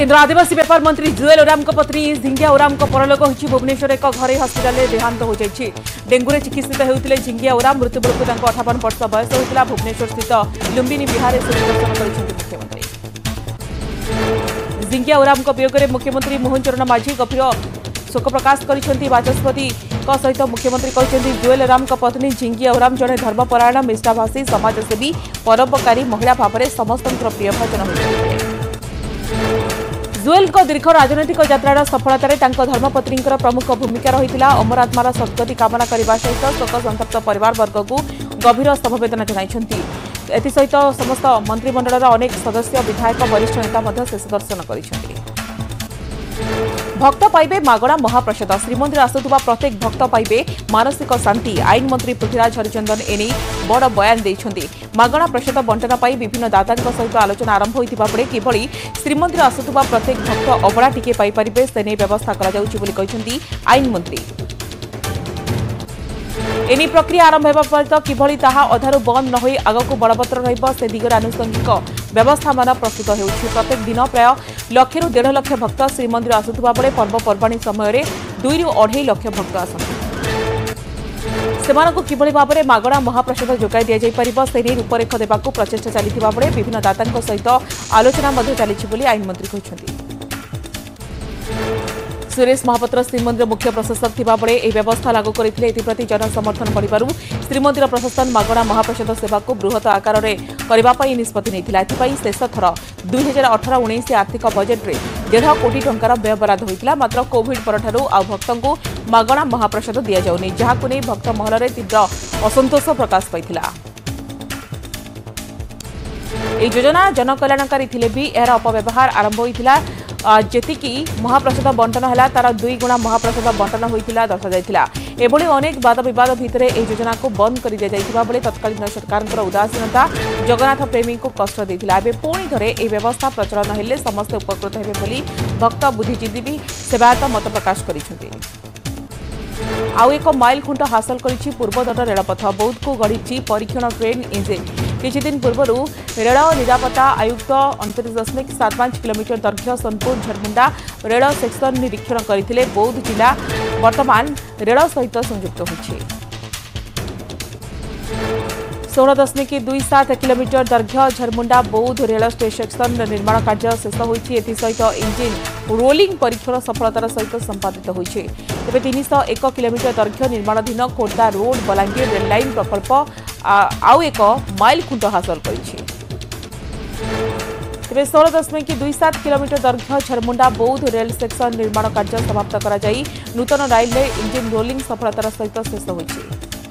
केन्द्र आदिवासी व्यापार मंत्री जुएल ओराम पत्नी झिंगिया ओराम परलोक होती भुवनेश्वर एक घरे हस्पिटाल देहांत हो जाएगी। डेंगू चिकित्सित होते झिंगिया ओराम मृत्यु बेलू 58 वर्ष बयस होता। भुवनेश्वर स्थित लुम्बिनी विहार से दर्शन कर मुख्यमंत्री झिंगिया ओराम वियोग में मुख्यमंत्री मोहन चरण माझी गभीर शोक प्रकाश कर बाचस्पति सहित मुख्यमंत्री कहते जुएल ओराम पत्नी झिंगिया ओराम जड़े धर्मपरायण मिष्टाभाषी समाजसेवी परोपकारी महिला भाव में समस्त प्रिय भजन होते। जुएल को दीर्घ राजनैतिक यात्रार सफलतार धर्मपत्नी प्रमुख भूमिका रही। अमर आत्मार सद्गति कामना करने सहित शोक संतप्त परिवार वर्ग को गभीर समवेदना जनाइछन्ति। एसहित समस्त मंत्रिमंडल अनेक सदस्य विधायक वरिष्ठ नेता शेष दर्शन कर भक्त पाइबे मागणा महाप्रसाद। श्रीमंदिर आसुवा प्रत्येक भक्त पाइबे मानसिक शांति। आईन मंत्री पृथ्वीराज हरिचंदन एने बड़ बयान देइछन्ति। मागणा प्रसाद बंटन पाई विभिन्न दाता सहित आलोचना आरंभ होइतिबा बेले किभଳି श्रीमंदिर आसुवा प्रत्येक भक्त अबड़ा टिके पाई परिबे से नै व्यवस्था करा जाउछि बोली कहिसन्ति आईन मंत्री। एनी प्रक्रिया आरंभ होगा पर्यंत किभଳି ताहा अधारू बंद न होई आगकू बलवत्तर रहिबो से दिगरे आनुषंगिक व्यवस्था मान प्रस्तुत होउछि। प्रत्येक दिन प्राय 1 ରୁ 1.5 लाख भक्त श्रीमंदिर आसुवा बेले पर्वपर्वाणी समय 2 ରୁ 2.5 लाख भक्त आसନ୍ତି। सेमानकु किभଳି भाबरे मागणा महाप्रसाद जोगाई दिया जाय परिबो से नै रूपरेख देबाकू प्रचेष्टा चलिथिबा बेले विभिन्न दातांक सहित आलोचना मध्ये चलिछि बोली आईन मंत्री कहिसन्ति। सुरेश महापात्र श्रीमंदिर मुख्य प्रशासक थिबा बेले एही व्यवस्था लागू करथिले। एथिप्रति जनसमर्थन बढ़िबारु श्रीमंदिर प्रशासन मागणा महाप्रसाद सेवा को बृहत आकार में करने निष्पत्ति नहीं। एथिपाई शेष थर 2018-19 आर्थिक बजेट रे 1.5 कोटी टंकार व्यय बराद होता। मात्र कोविड परठारु आ भक्तों को मागणा महाप्रसाद दि जाउनी, जहाकु नै भक्त महल में तीव्र असंतोष प्रकाश पाइथिला। एही योजना जनकल्याणकारी थिले भी यार अपव्यवहार आरंभ होइथिला। जेतिकी महाप्रसाद बंटन है तार 2 गुणा महाप्रसाद बंटन होता दर्शा। एभली अनेक वाद विवाद भितर यह योजना को बंद कर दि जाइथिबा बेले तत्कालीन सरकार उदासीनता जगन्नाथ प्रेमी को कष्ट देथिला। एबे पुणी थरे यह व्यवस्था प्रचलन हेले समस्त उपकृत हेबे बोली भक्त बुद्धिजीवी सेवायत मत प्रकाश करिसेंति। आउ एक माइल खुंट हासिल करिछि पूर्वतट रेलपथ। बौद्ध को गढ़ी परीक्षण ट्रेन इंजिन। किछि दिन पूर्व रेल निरापत्ता आयुक्त 29.75 किलोमीटर दैर्घ्य सोनपुर झरमुंडा रेल सेक्शन निरीक्षण करथिले। बौद्ध जिला वर्तमान रेल सहित संयुक्त होछि। 16.27 किलोमीटर दैर्घ्य झरमुंडा बौद्ध रेल सेक्शन निर्माण कार्य शेष होइछि। एथिसहित इंजिन रोलिंग परीक्षण सफलतार सहित संपादित होइछि। तेबे 301 किलोमीटर दैर्घ्य निर्माणाधीन Khordha road Balangir rail line प्रकल्प आउ एक माइल खुंट हासिल करिछि। तेबे 16.27 किलोमीटर दैर्घ्य झरमुंडा बौद्ध रेल सेक्शन निर्माण कार्य समाप्त करा जाई नूतन रेल इंजिन रोलिंग सफलतार सहित शेष होइछि।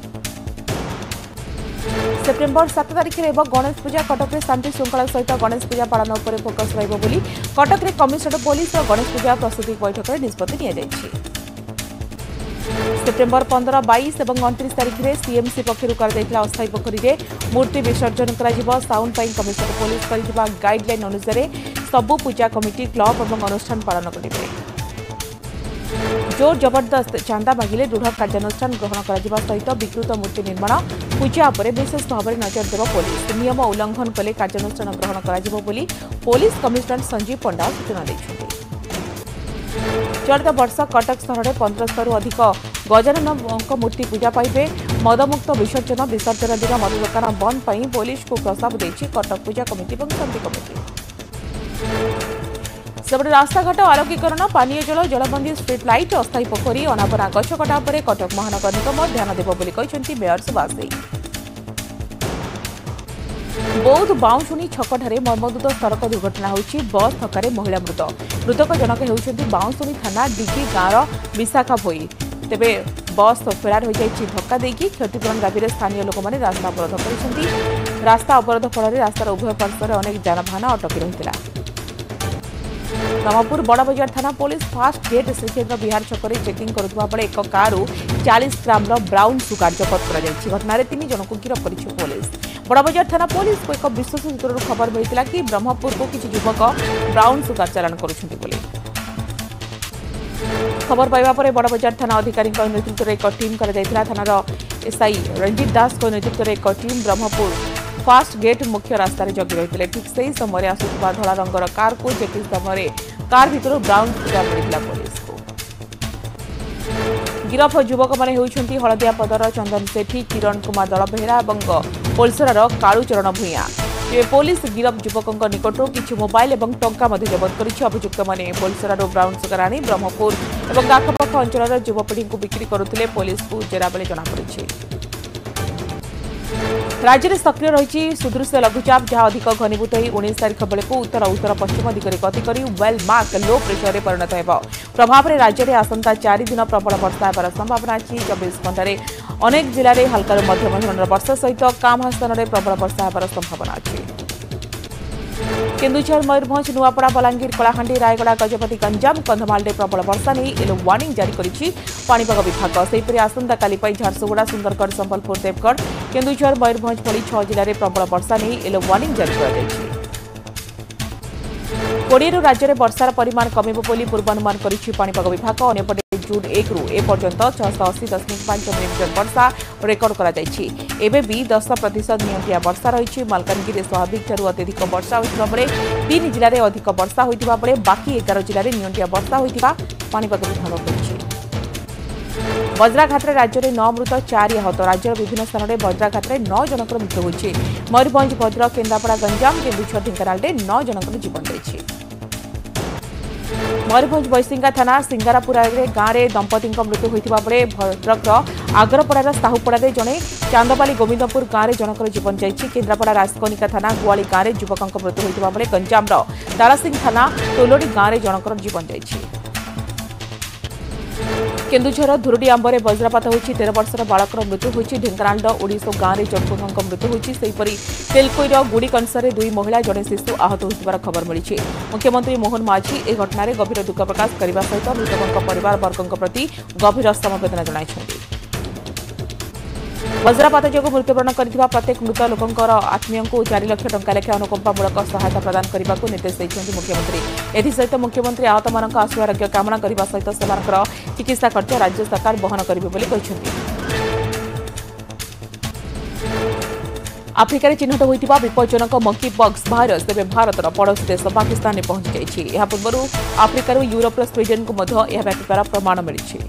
सेप्टेम्बर 7 तारिख में गणेश पूजा। कटक में शांति श्रृंखला सहित गणेश पूजा पालन पर फोकस रहिबो बोली कटक में कमिशनर पुलिस और गणेश पूजा प्रस्तुति बैठक में निष्पत्ति निया जायछि। सेप्टेम्बर 15, 22 और 29 तारिख में सीएमसी पक्षर कर अस्थायी पोखरी में मूर्ति विसर्जन कर साउंड पाई कमिशनर पुलिस कर गाइडलाइन अनुसार सबु पूजा कमिटी क्लब और अनुष्ठान पालन करेंगे। जोर जबरदस्त चांदा मागिले दृढ़ कार्यानुष्ठान ग्रहण करा सहित विकृत मूर्ति निर्माण पूजा पर विशेष भाव में नजर देव पुलिस। नियम उल्लंघन कले कार्यानुष्ठान ग्रहण करा बोली पुलिस कमिशनर संजीव पंडा सूचना देइछन्ति। चलित वर्ष कटक सहर में 1500 रु अधिक गजानन मूर्ति पूजा पाइबे। मदमुक्त विसर्जन दिन मद दुकान बंद पाई पुलिस को प्रस्ताव देछि कटक पूजा कमिटी और शांति कमिटी। सेपटे रास्ताघाट आलोकीकरण पानीय जल जलबंदी स्ट्रीट लाइट अस्थायी पोखरी अनाबना गछ कटा पर कटक महानगर निगम ध्यान देव बोली कहिसन्ति मेयर सुभाष देई। बौद्ध बाउंशुणी छकठारे मर्मदुत सड़क दुर्घटना होइछि। बस धक्का महिला मृत। मृतक जनक हेउछन्ति बाउंशुणी थाना डिगी गाँवर विशाखा भोई। तेबे बस फेरार हो जाइछि धक्का देकी। क्षतिपूरण दाबी स्थानीय लोक मैंने रास्ता अवरोध कर। रास्ता अवरोध फल रास्तार उभय पार्श्वर अनेक जानवाहन अटकी रही। ब्रह्मपुर बड़ बजार थाना police fast gate Srikshetra Bihar छक चेकिंग करुवा बेले एक कार 40 ग्राम ब्राउन सुगार जबत कर घटन 3 जन को गिरफ्त कर पुलिस। बड़ बजार थाना पुलिस को एक विश्वास सूत्र खबर मिलता कि ब्रह्मपुर को किसी युवक ब्राउन सुगार चालाण कर। खबर पाइबा पर बड़ बजार थाना अधिकारी नेतृत्व में एक टीम थानार एसआई रंजीत दास नेतृत्व में एक टीम ब्रह्मपुर फास्ट गेट मुख्य रास्तार जगी रही। ठीक से ही समय आसुवा धला रंगर कार को चेकिंग समय कार भितर ब्राउन सुगर मिला पुलिस को। गिरफ युवक मैंने होती हलदिया पदर चंदन सेठी, किरण कुमार दलबेहरा और पोलसरार कालूचरण भूया। पुलिस गिरफ युवकों निकटू किसी मोबाइल और टंका जबत कर अभियुक्त मैंने पोलसरार ब्राउन सुगर आनी ब्रह्मपुर और आखपाख अंचल युवपीढ़ी को बिक्री करुले पुलिस को जेरा बेले जमापड़ी। राज्य में सक्रिय रही सुदृश्य लघुचाप जहां अधिक घनीभूत हो 19 तारिख बेलू उत्तर उत्तर पश्चिम दिगरे गति कर वेल मार्क लो प्रेशर में परिणत हो प्रभाव में राज्य में आसंता 4 दिन प्रबल वर्षा होबार संभावना अच्छी। 24 घंटे अनेक जिले में हल्का मध्यम धरणर वर्षा सहित कामहा स्थान में प्रबल वर्षा होबार संभावना अच्छी। केन्दुझर, मयूरभंज, नुआपड़ा, बलांगीर, कलाहांडी, रायगड़ा, गजपति, गंजाम, कंधमाल में प्रबल वर्षा नहीं येलो वार्निंग जारी करिछि पाणीपाग विभाग। सेहिपरि आसंता काली पई झारसुगुड़ा, सुंदरगढ़, संबलपुर, देवगढ़, केन्दुझर, मयूरभंज भली 6 जिले में प्रबल वर्षा नहीं येलो वार्निंग जारी कर कोड़े राज्य में वर्षार परिमाण कमिब बोली पूर्वानुमान करिछि पाणीपाग विभाग। अन्यपटे जून 1 रु ए पर्यंत 680.5 मिलीमीटर वर्षा रेकर्ड करा जायछि। एबे भी 10% नियंत्रित वर्षा रही। मालकानगिरी स्वाभाविक अत्यधिक वर्षा होता बेले 3 जिले में अधिक वर्षा होता बेले बाकी 11 जिले में नियंत्रित वर्षा होता पाणीपाग विभाग कहिछि। वज्राघात राज्य में 9 मृत 4 आहत। राज्यर विभिन्न स्थान में वज्राघात 9 जनकर मृत्यु होइछि। मयूरभंज, भद्रक, केन्द्रापड़ा, गंजाम, केन्दुझर, ढेंकानाल में 9 जनकर जीवन जाइछि। मयूरभंज बैसिंगा थाना सिंगारापुरा गाँव में दंपति मृत्यु होता बेले भद्रकर आगरपड़ार साहुपड़ा जड़े चांदबाली गोविंदपुर गाँव में जनकर जीवन जाइछि। केन्द्रापड़ा राजकनिका थाना गुआली गाँव में युवक मृत्यु होता बेले गंजामर तारासिंह थाना तोलोडी गाँव में जनकर जीवन जाइछि। केन्दुझर धुरुडी आंबर वज्रपात होइछि। 13 वर्षर बालकर मृत्यु होइछि। ढेंकानाल ओडिशा गाँव में जड़पुर मृत्यु होइछि। सेहिपरि तेलकोईर गुड़ी कंसर 2 महिला जड़े शिशु आहत होइथिबार खबर मिलिछि। मुख्यमंत्री मोहन माझी ए घटना गभीर दुख प्रकाश करने सहित मृतकों परिवार वर्गों प्रति गभीर समवेदना जणाइछन्ति। वज्रपात जो मृत्युवरण कर प्रत्येक मृत लोकों आत्मीय को 4 लाख टंका लेखा अनुकंपामूलक सहायता प्रदान करने को निर्देश देते मुख्यमंत्री। एसत मुख्यमंत्री आहत मान आशु आरोग्य कामना करने सहित से चिकित्सा खर्च राज्य सरकार बहन करेंगे। आफ्रिकार चिन्हट होता विपज्जनक मंकी पॉक्स भाइरस तेज भारतर पड़ोसी देश पाकिस्तान में पहुंची जाइए। पूर्व आफ्रिकार यूरोप स्वीडेन को व्यापार प्रमाण मिली।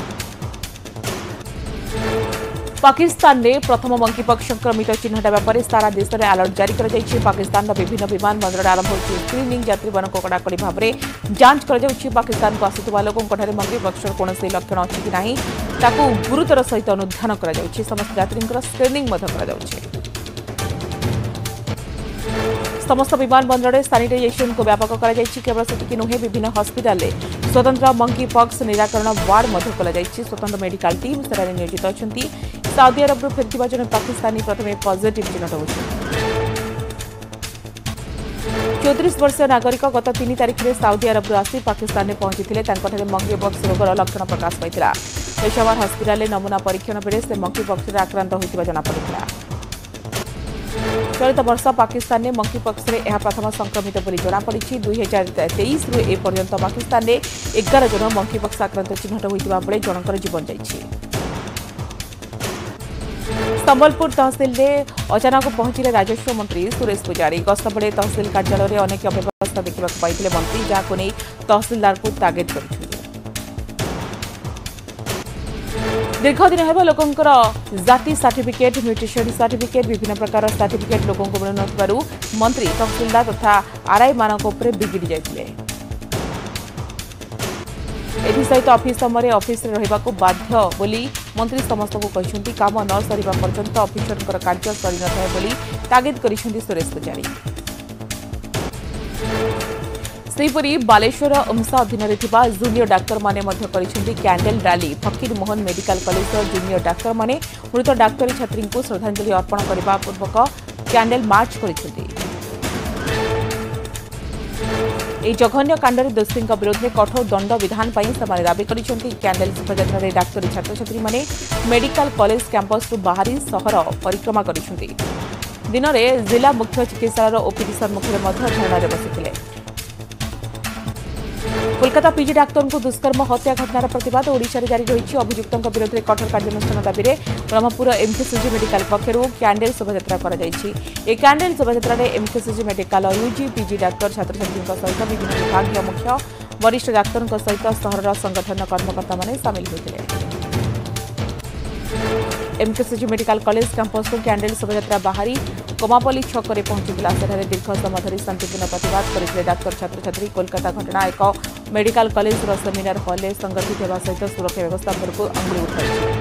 पाकिस्तान में प्रथम मंकीपॉक्स संक्रमित चिन्हट व्यापार सारा देश में अलर्ट जारी कर पाकिस्तान विभिन्न विमान बंदर आरंभ होती स्क्रीनिंग यात्री मानक कड़ाकड़ी भाव में जांच कर पाकिस्तान को आसुवा लोकों मंकीपॉक्स कौन लक्षण अच्छी कि नहीं ताकू गुरुतर सहित अनुधान कर समस्त यात्री स्क्रीनिंग समस्त विमान बंदर सानिटाइजेशन को व्यापक कर केवल सेतिक नुहे विभिन्न हस्पिटाल स्वतंत्र मंकी पॉक्स निराकरण वार्ड खोल स्वतंत्र मेडिकल टीम सेଠାରେ नियोजित अच्छा। साउदी अरब फेर जन पाकिस्तानी प्रथम पॉजिटिव चिन्हट होती। 34 वर्षीय नागरिक गत 3 तारिख में साउदी अरब आसी पाकिस्तान में पहुंची मंकी पॉक्स रोगर लक्षण प्रकाश पाई। पेशावर हस्पिटाल नमूना परीक्षण बेले से मंकी पॉक्स आक्रांत होता जमापड़ा। चलित वर्ष पाकिस्तान में मंकीपॉक्स प्रथम संक्रमित बोली जमापड़ी। 2023 रु ए पर्यंत पाकिस्तान में 11 जन मंकीपॉक्स आक्रांत चिन्हट होता बेले जनकर जीवन जाइछि। संबलपुर तहसिल में अचानक पहुंचले राजस्व मंत्री सुरेश पुजारी। गस्त बेले तहसिल कार्यालय में अनेक अव्यवस्था देखा पाई मंत्री जहां नहीं तहसिलदार को तागिद कर दीर्घ दिन है लोकंकर जाति सर्टिफिकेट म्यूटेशन सर्टिफिकेट विभिन्न प्रकार सर्टिफिकेट लोकों को मिलु मंत्री तहसिलदार तथा आरआई मानक बिगिड़ी जाते सहित ऑफिस समय ऑफिस रहा बाध्य बोली मंत्री समस्त को कहते काम न सरिबा पर्यंत ऑफिसर कार्य सरी न बोली तागिद करिसेंती सुरेश पुजारी। सेहिपरि बालेश्वर उमसा अधीन जूनियर डाक्तर माने candle rally Fakir Mohan medical college junior doctor माने मृत डाक्तरी छात्री को श्रद्धांजलि अर्पण करने पूर्वक कैंडल मार्च कर जघन्य कांडर दोषी विरोध में कठोर दंड विधान से दाबी कर कैंडल शोभायात्रा डाक्तरी छात्र छात्री माने मेडिकल कॉलेज कैंपस बाहरी सहर परिक्रमा कर दिन में जिला मुख्य चिकित्सालय ओपीडी सम्मुखें धरना बसिथिले। कोलकाता पीजी डाक्तर को दुष्कर्म हत्या घटनार प्रतिवाद ओडिशा रे जारी रही अभियुक्तों विरोध में कठोर कार्यानुष्ठान दाबी में ब्रह्मपुर एमकेसीजी मेडिकल पक्षर कैंडेल शोभायात्रा कैंडेल शोभायात्रा में MKCG medical UG PG doctor छात्र छात्री सहित विभिन्न विभाग मुख्य वरिष्ठ डाक्तर सहित सहर संगठन कर्मकर्ता माने सामिल होते। एमकेसीजी मेडिकल कॉलेज कैंपस को कैंडेल शोभायात्रा बाहरी कोमापल्ली छक में पहुंचीला दीर्घ समय धरी शांतिपूर्ण प्रतिवाद करते डाक्तर छात्र छात्री। कोलकाता घटना एक मेडिकल कॉलेज सेमिनार हॉल में संगठित होगा सहित सुरक्षा व्यवस्था को अंगुली उठाई।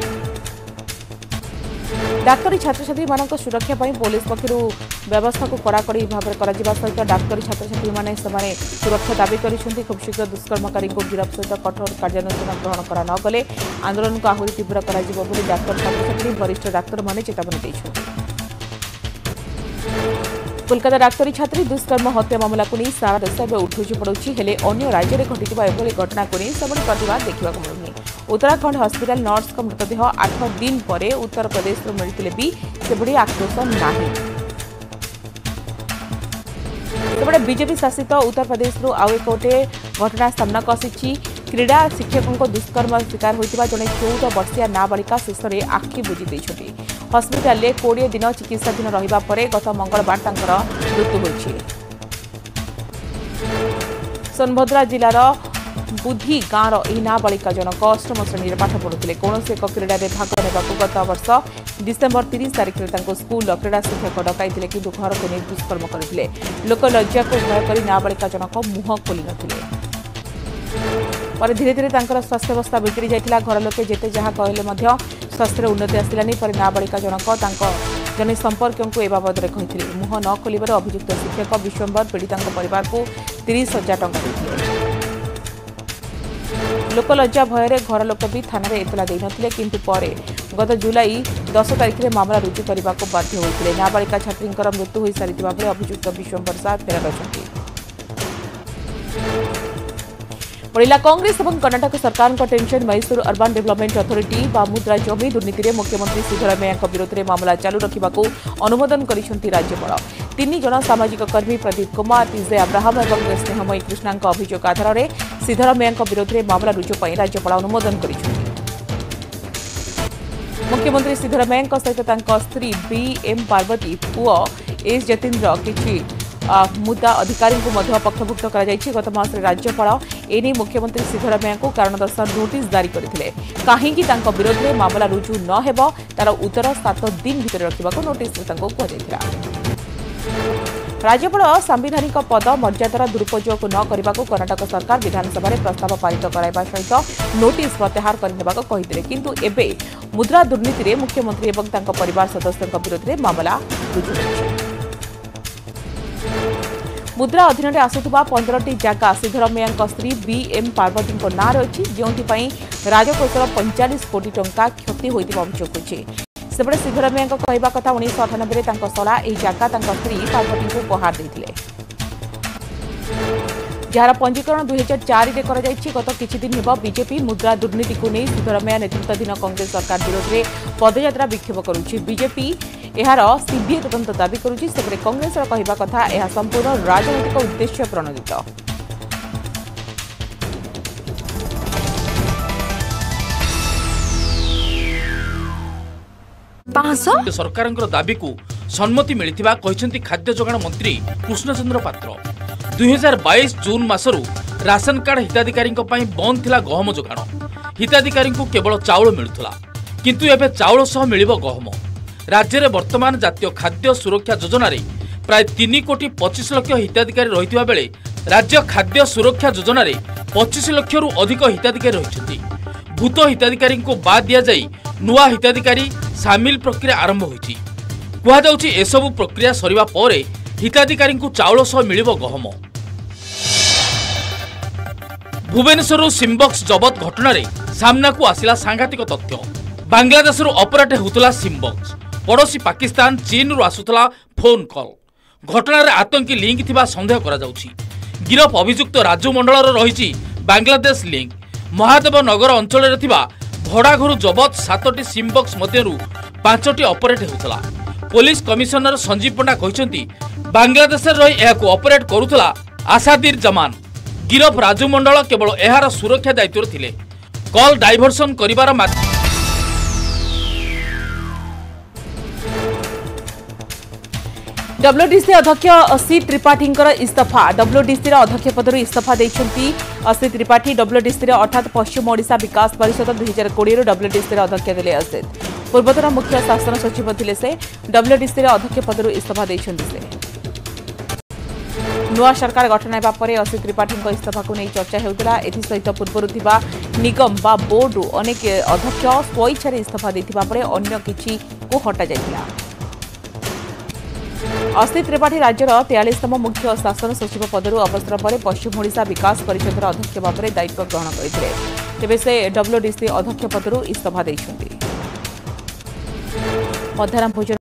डाक्तरी छात्र छात्री मान सुरक्षा पुलिस पक्षर व्यवस्था को कड़ाकड़ी भाव में सहित डाक्तरी छात्र छात्री मैंने सुरक्षा दाबी कर खूब शीघ्र दुष्कर्मकारी को गिरफ्त सहित कठोर कार्यानुष्ठान ग्रहण करा नगले आंदोलन को आहरी तीव्र कर डाक्तर छात्र छात्री वरिष्ठ डाक्तर मैंने चेतावनी देते। कोलकाता डाक्तरी छात्री दुष्कर्म हत्या मामला को नहीं सारा देश में उठूची पड़ुची हेले अन्य राज्य में घटी एभली घटना को नहीं सबुठ प्रतिवाद देखा मिलूनी। उत्तराखंड हस्पिटाल नर्स का मृतदेह 8 दिन पर उत्तर प्रदेश मिलते भी सेभली आक्रोश नहीं। सेपटे बीजेपी शासित उत्तर प्रदेश आउ एक गोटे घटना सामना आसी। क्रीड़ा शिक्षकों को दुष्कर्म शिकार होता जड़े 14 वर्षीय नाबालिका शेष में आखि बुझी देती हस्पिटाल 20 दिन चिकित्साधीन रहिबा परे गत मंगलवार तांकर मृत्यु होइछि। सोनभद्रा जिलार बुधी गाँवर यह नाबालिका जनक अष्टम श्रेणी में पाठ पढ़ुते कौन एक क्रीड़ा में भाग ने गत वर्ष डिसेम्बर 30 तारिख में स्कूल क्रीड़ा शिक्षक डकाई कि घर को नहीं दुष्कर्म करते लोक लज्जा को भय कर नाबालिका जनक मुह खोली नथिले। धीरे धीरे स्वास्थ्यावस्था बिगड़ी जाता घर लोके जिते जहाँ कहले स्वास्थ्य उन्नति आसलानी पर नाबालिका जनक जने संपर्क को ए बाबद कहते मुह न खोलिबार अभियुक्त शिक्षक विश्वम्बर पीड़िता परिवार को 30,000 टंका देते। लोक लज्जा भय घर लोक भी थाना एतला देनथिले किंतु परे गत जुलाई 10 तारिख में मामला रुजु करने को बाध्य होते। नाबालिका छात्री मृत्यु हो सारी अभियुक्त विश्वम्बर साथ फेरार अछंती। बढ़ला कांग्रेस और कर्नाटक सरकार का tension Mysore urban development authority व मुद्रा जमी दुर्नीति में मुख्यमंत्री सिद्धरामैया विरोध में मामला चालू रखा अनुमोदन कर राज्यपाल। 3 जन सामाजिक कर्मी प्रदीप कुमार टीजे अब्राहम और स्नेहमयी कृष्णा अभियोग आधार में सिद्धरामैया विरोध में मामला रुजु पर राज्यपाल अनुमोदन कर मुख्यमंत्री सिद्धरामैया सहित स्त्री बी.एम. पार्वती पुओ एस जतीन्द्र किछि मुद्दा अधिकारी को पक्षभुक्त गत मास राज्यपाल एने मुख्यमंत्री सिद्धरामैया को कारण दर्शाओ नोटिस जारी करथिले कहीं विरोध में मामला रुजु न हेबो तार उत्तर 7 दिन भीतर रखा नोटिस कहुला। राज्यपाल संवैधानिक पद मर्यादार दुरुपयोग न करने को कर्नाटक सरकार विधानसभा में प्रस्ताव पारित कराइबा सहित नोटिस प्रत्याहार करने कहते किंतु एबे मुद्रा दुर्नीति में मुख्यमंत्री और परिवार सदस्यों विरोध में मामला रुजु होइछि। मुद्रा अधीन में आसुवा 15टी जगह सिद्धरामैया स्त्री बी.एम. पार्वती नाँ रही जो राजकोषर 45 कोटी टंका क्षति होता अभियोग होइछि। सेपटे सिद्धरामैया कहवा कथा 1998 सला यह जगह स्त्री पार्वती को उपहार देते जार पंजीकरण 2004 में गत किछि दिन हेब बीजेपी मुद्रा दुर्नीति को नहीं सिद्धरामैया नेतृत्वाधीन कांग्रेस सरकार विरोध में पदयात्रा विक्षोभ करुछि। बीजेपी यार सीबीआई तदंत दाबी करुछि। सेपटे कांग्रेस कहवा कथा यह संपूर्ण राजनैतिक उद्देश्य प्रणोदित। सरकार दाबी को सम्मति मिलिथिबा कहिसेंती खाद्य जोगाण मंत्री कृष्णचंद्र पात्र। 2022 जून मासरू राशन कार्ड हिताधिकारी बंद थिला गहम जोगाण। हिताधिकारी को केवल चाउल मिलुथला किंतु एबे चाउल सह मिलिबो गहम। राज्य में वर्तमान जातीय खाद्य सुरक्षा योजना रे प्राय 3 कोटी 25 लाख हिताधिकारी रहिथिबा बेले राज्य खाद्य सुरक्षा योजना रे 25 लाख रु अधिक हिताधिकारी रहिछथि। भूत हिताधिकारी को बाद दिया जाई नुआ हिताधिकारी सामिल प्रक्रिया आरंभ होइछि। कुहा जाउछि एसबु प्रक्रिया सरिबा परे हिताधिकारी को चाउल सह मिलिबो गहम। भुवनेश्वर सिमबक्स जबत घटना रे सामना को आसिला सांघातिक तथ्य। बांग्लादेश ऑपरेट होतला सिमबक्स पड़ोसी पाकिस्तान चीन रु आसुतला फोन कॉल। घटना रे आतंकी लिंक थिबा संदेह करा जाउछि। गिरफ अभियुक्त राजू मंडल रही बांग्लादेश लिंक। महादेव नगर अंचल रे थिबा भड़ा घर जबत 7टी सिमबक्स मध्यरु 5टी ऑपरेट होतला। पुलिस कमिशनर संजीव पंडा कहते बांग्लादेश रही यह ऑपरेट करुला आसादीर जमान। गिरफ राजू मंडल केवल एहार सुरक्षा दायित्व थिले। कॉल डाइवर्सन करिवार डब्ल्यूडीसी अध्यक्ष असी त्रिपाठी इस्तीफा। डब्ल्यूडीसी अध्यक्ष पदर इस्तीफा देइछंती असी त्रिपाठी। डब्ल्यूडीसी अर्थात पश्चिम ओडिशा विकास परिषद 2020 डब्ल्यूडीसी अध्यक्ष दिले असित। पूर्वतन मुख्य शासन सचिव थिले से डब्ल्यूडीसी अध्यक्ष पदर इस्तीफा देइछंती से। नुआ सरकार गठन हेबा परे असी त्रिपाठी इस्तीफा को नहीं चर्चा हेउतला। एथि सहित पूर्व थिबा निगम बा बोर्ड अनेक अध्यक्ष स्वइच्छा इस्तीफा देथिबा परे अन्य किछि को हटा जाइतिला। असी त्रिपाठी राज्यर 43तम मुख्य शासन सचिव पदर अवसर पर पश्चिम ओडिशा विकास परिषद अध्यक्ष भाव दायित्व ग्रहण करते। तेबे से डब्ल्यूडीसी अध्यक्ष पदर इस्तीफा देइछंती। मध्याह्न भोजन